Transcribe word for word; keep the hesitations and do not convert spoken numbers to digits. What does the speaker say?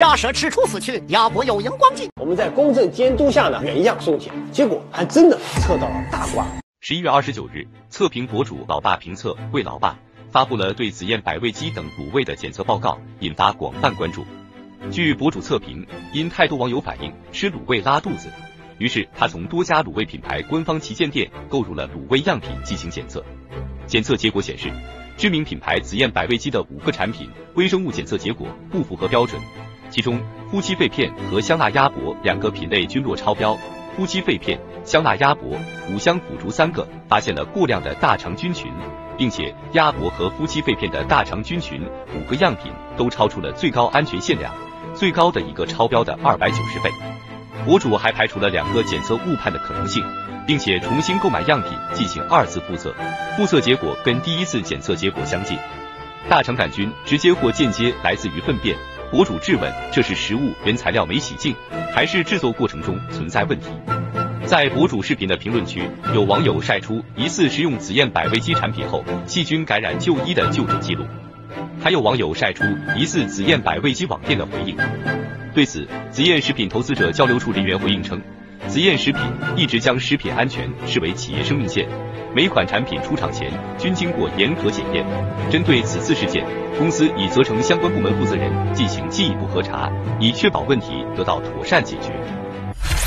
假设吃出死去，鸭脖有荧光剂。 我们在公正监督下呢，原样送检，结果还真的测到了大瓜。 十一月二十九日，测评博主老爸评测为老爸发布了对紫燕百味鸡等卤味的检测报告，引发广泛关注。据博主测评，因太多网友反映吃卤味拉肚子，于是他从多家卤味品牌官方旗舰店购入了卤味样品进行检测。检测结果显示，知名品牌紫燕百味鸡的五个产品微生物检测结果不符合标准，其中夫妻肺片和香辣鸭脖两个品类均落超标。夫妻肺片、香辣鸭脖、五香腐竹三个发现了过量的大肠菌群，并且鸭脖和夫妻肺片的大肠菌群五个样品都超出了最高安全限量，最高的一个超标的二百九十倍。博主还排除了两个检测误判的可能性，并且重新购买样品进行二次复测，复测结果跟第一次检测结果相近。大肠杆菌直接或间接来自于粪便，博主质问这是食物原材料没洗净，还是制作过程中存在问题。在博主视频的评论区，有网友晒出疑似食用紫燕百味鸡产品后细菌感染就医的就诊记录，还有网友晒出疑似紫燕百味鸡网店的回应。对此，紫燕食品投资者交流处人员回应称，紫燕食品一直将食品安全视为企业生命线，每款产品出厂前均经过严格检验。针对此次事件，公司已责成相关部门负责人进行进一步核查，以确保问题得到妥善解决。